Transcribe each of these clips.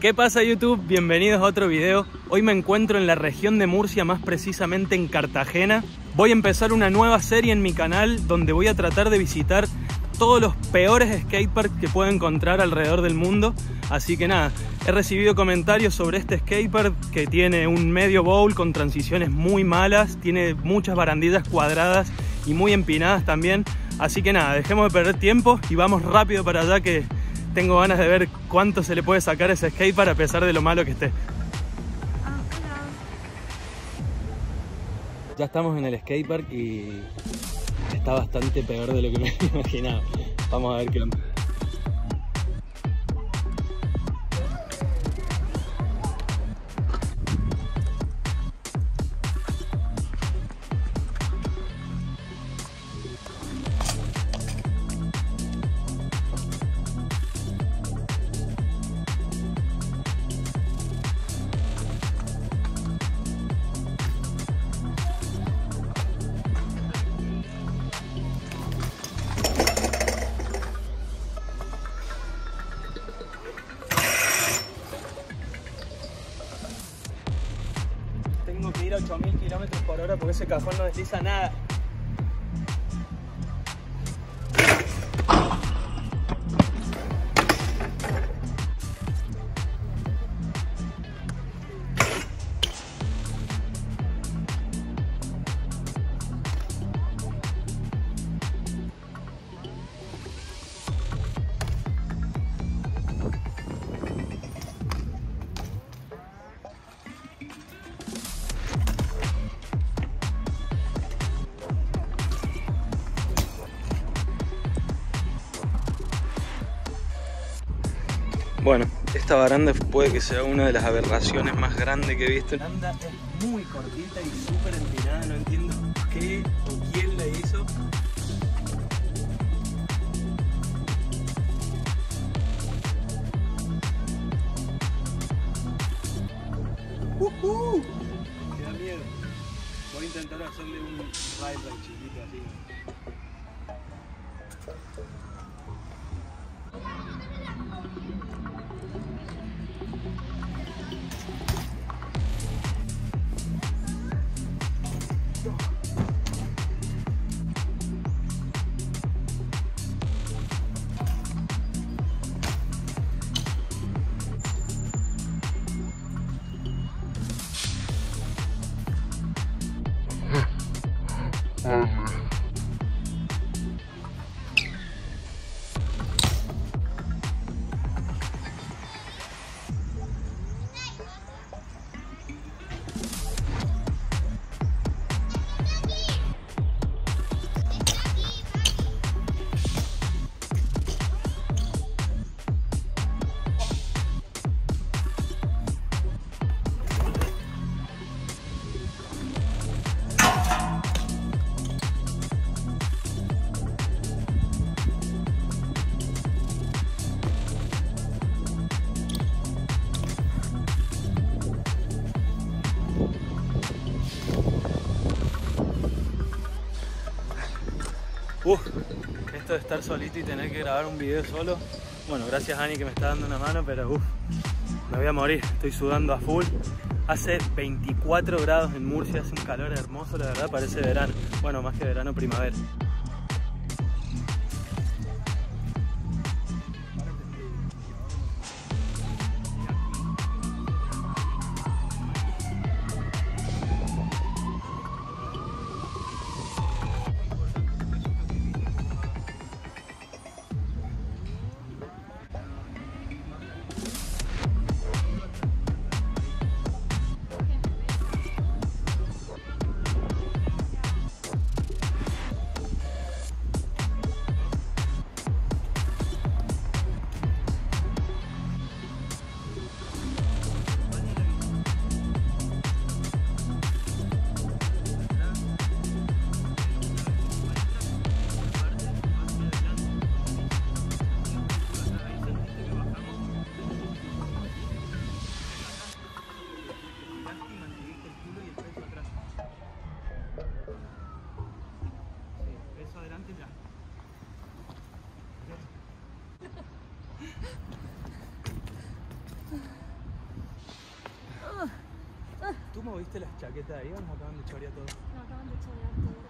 ¿Qué pasa YouTube? Bienvenidos a otro video. Hoy me encuentro en la región de Murcia, más precisamente en Cartagena. Voy a empezar una nueva serie en mi canal donde voy a tratar de visitar todos los peores skateparks que puedo encontrar alrededor del mundo. Así que nada, he recibido comentarios sobre este skatepark que tiene un medio bowl con transiciones muy malas, tiene muchas barandillas cuadradas y muy empinadas también. Así que nada, dejemos de perder tiempo y vamos rápido para allá, que tengo ganas de ver cuánto se le puede sacar a ese skatepark a pesar de lo malo que esté. Ya estamos en el skatepark y está bastante peor de lo que me imaginaba. Vamos a ver qué onda. Tengo que ir a 8000 km/h porque ese cajón no desliza nada. Bueno, esta baranda puede que sea una de las aberraciones más grandes que he visto. La baranda es muy cortita y súper empinada, no entiendo qué o quién la hizo. Me da miedo. Voy a intentar hacerle un ride chiquito así. Esto de estar solito y tener que grabar un video solo. Bueno, gracias Ani que me está dando una mano, pero me voy a morir, estoy sudando a full. Hace 24 grados en Murcia, hace un calor hermoso, la verdad, parece verano. Bueno, más que verano, primavera. ¿Vos viste las chaquetas ahí o nos acaban de chorear todo? No, acaban de chorear todo.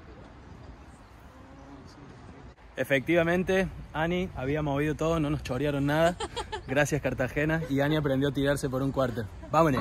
Efectivamente, Ani había movido todo, no nos chorearon nada. Gracias, Cartagena. Y Ani aprendió a tirarse por un quarter. ¡Vámonos!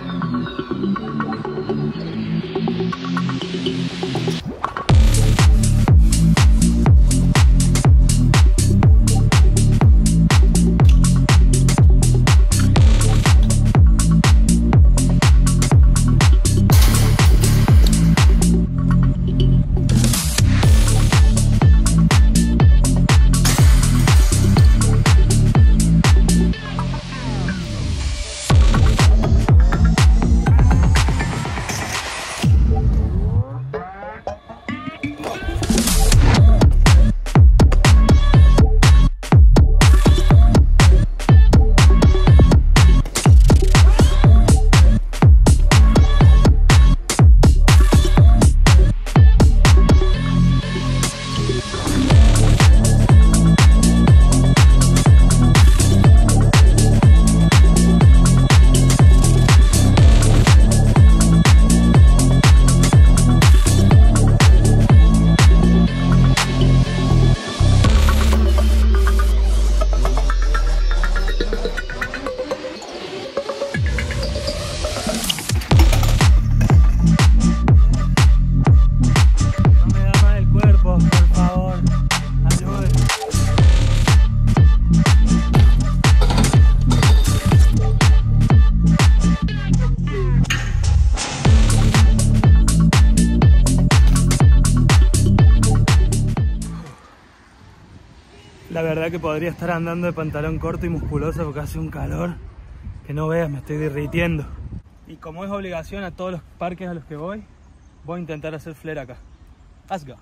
La verdad que podría estar andando de pantalón corto y musculoso porque hace un calor que no veas, me estoy derritiendo. Y como es obligación a todos los parques a los que voy a intentar hacer flare acá. Let's go.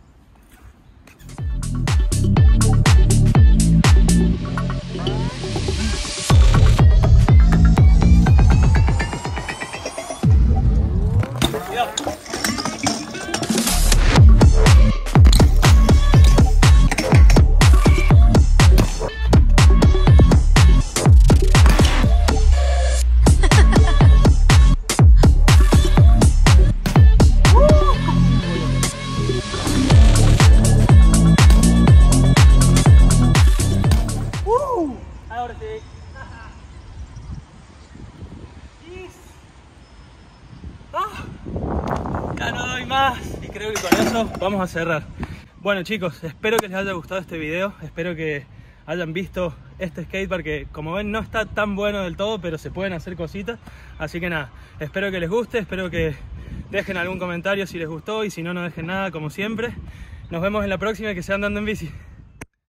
Ya no doy más y creo que con eso vamos a cerrar. Bueno chicos, espero que les haya gustado este video, espero que hayan visto este skatepark que como ven no está tan bueno del todo, pero se pueden hacer cositas. Así que nada, espero que les guste, espero que dejen algún comentario si les gustó y si no, no dejen nada como siempre. Nos vemos en la próxima y que sigan andando en bici.